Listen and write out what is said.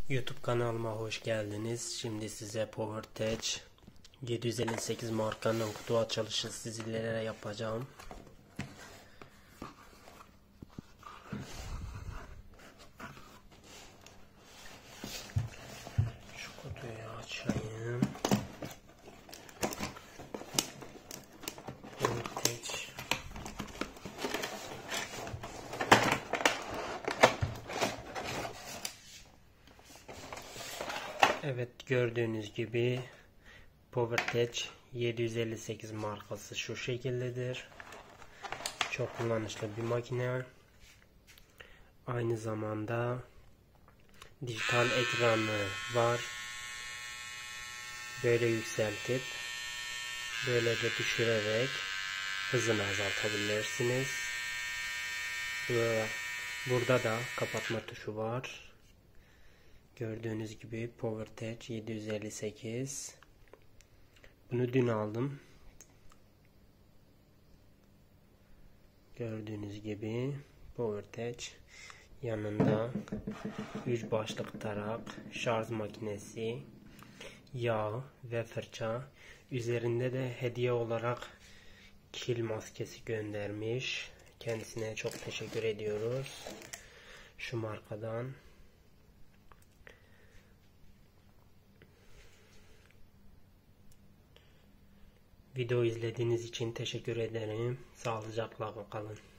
YouTube kanalıma hoş geldiniz. Şimdi size PowerTech 758 markanın kutu açılışı sizlere yapacağım. Şu kutuyu açayım. PowerTech. Evet, gördüğünüz gibi PowerTech 758 markası şu şekildedir. Çok kullanışlı bir makine. Aynı zamanda dijital ekranı var. Böyle yükseltip böyle de düşürerek hızını azaltabilirsiniz. Burada da kapatma tuşu var. Gördüğünüz gibi PowerTech 758. Bunu dün aldım. Gördüğünüz gibi PowerTech yanında 3 başlık tarak, şarj makinesi, yağ ve fırça. Üzerinde de hediye olarak kil maskesi göndermiş. Kendisine çok teşekkür ediyoruz. Şu markadan. Video izlediğiniz için teşekkür ederim. Sağlıcakla kalın.